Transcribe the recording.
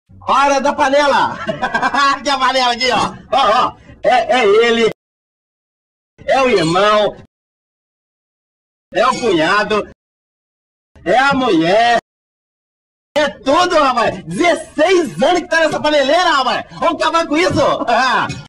Hora da panela! Aqui a panela aqui, ó! Ó. É ele, é o irmão, é o cunhado, é a mulher, é tudo, rapaz! 16 anos que tá nessa paneleira, rapaz! Vamos acabar com isso!